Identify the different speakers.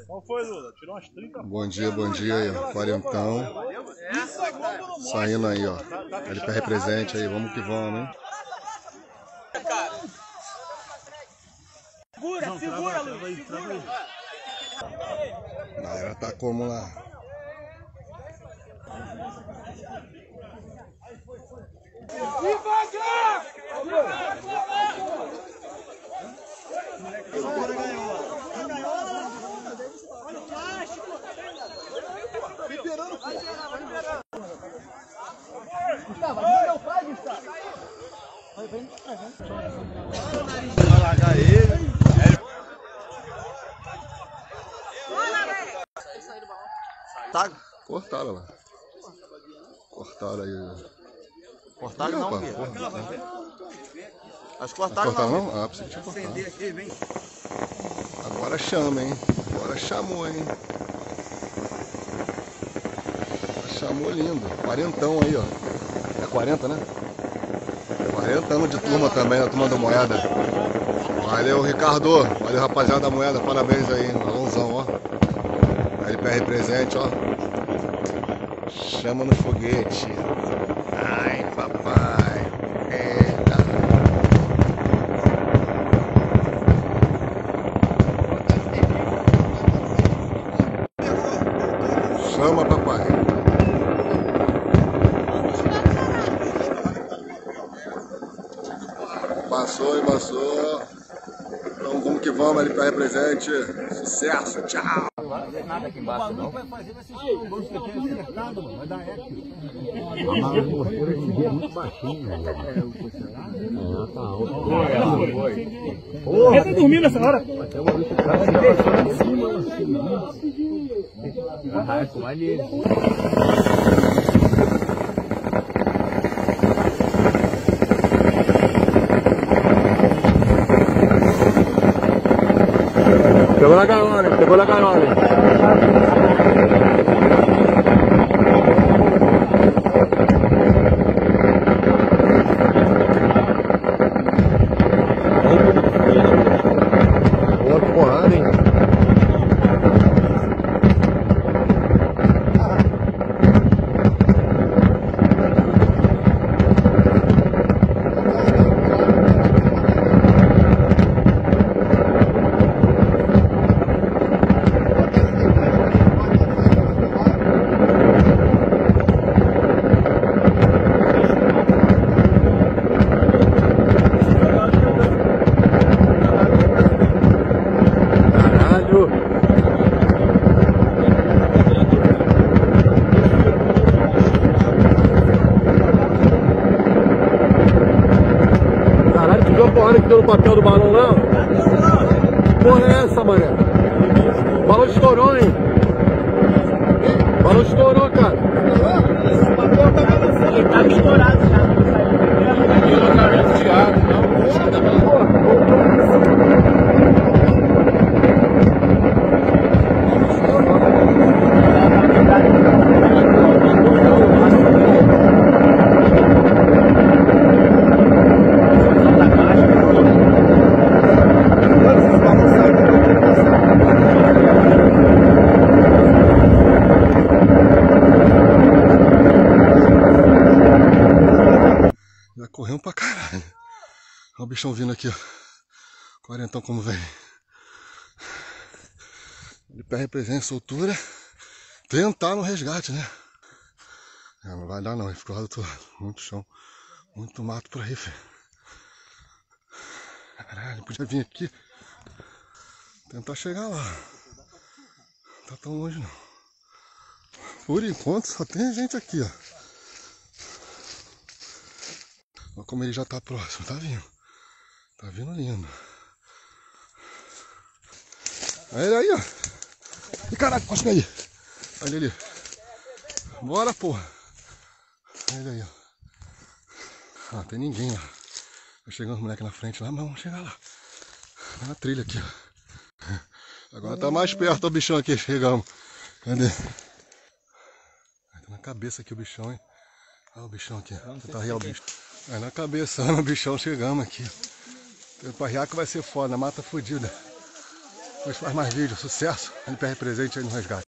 Speaker 1: Qual foi, Lula? Tirou umas 30 fotos.
Speaker 2: Bom dia aí, ó. Quarentão. Saindo aí, ó. LPR represente aí, vamos que vamos, hein?
Speaker 1: Segura, Luiz.
Speaker 2: A galera tá como lá?
Speaker 1: Devagar! Gustavo, ajuda meu pai, Gustavo. Vai largar ele.
Speaker 2: Tá. Cortaram lá. Cortaram aí.
Speaker 3: Cortaram não,
Speaker 2: filho.
Speaker 3: As cortaram
Speaker 2: não? Ah, precisa cortar. Agora chama, hein? Agora chamou, hein? Chamou lindo. Quarentão aí, ó. É 40, né? 40 anos de turma também, a turma da Moeda. Valeu, Ricardo. Valeu, rapaziada da Moeda. Parabéns aí. Balãozão, ó. LPR presente, ó. Chama no foguete. Ai, papai. Eita. Chama, papai. Passou. Então vamos que vamos, LPR presente. Sucesso, tchau.
Speaker 4: Nada aqui embaixo, não. Vai fazer, vai ser acertado, mano. Vai dar eco. A postura de dia é muito baixinho, velho. Tá alto.
Speaker 1: Ele tá dormindo nessa hora?
Speaker 4: Até uma vez que o cara em cima, assim. Com ali. Pegou na gaiola. Outra porrada, hein? Porra que deu no papel do balão lá. Porra é essa, mané? O balão estourou, hein? O balão estourou, cara. O papel tava estourado já. Aqui no carreto de água, não.
Speaker 2: Já corremos pra caralho. Olha o bichão vindo aqui, ó. Quarentão como vem. LPR presente, soltura. Tentar no resgate, né? Não vai dar não, ele ficou do outro lado. Muito chão. Muito mato por aí, filho. Caralho, podia vir aqui. Tentar chegar lá. Não tá tão longe não. Por enquanto só tem gente aqui, ó. Olha como ele já tá próximo, tá vindo. Tá vindo lindo. Olha ele aí, ó. Ih, caralho, pode aí. Olha ele ali. Bora, porra. Olha ele aí, ó. Ah, tem ninguém lá. Tá chegando os moleques na frente lá, mas vamos chegar lá. Tá na trilha aqui, ó. Agora tá mais perto o bichão aqui, chegamos. Cadê? Tá na cabeça aqui o bichão, hein. Olha o bichão aqui. Tentar arriar o bicho. Aí na cabeça, no bichão, chegamos aqui. Pra riar que vai ser foda, mata fodida. Depois faz mais vídeo, sucesso. NPR presente aí no resgate.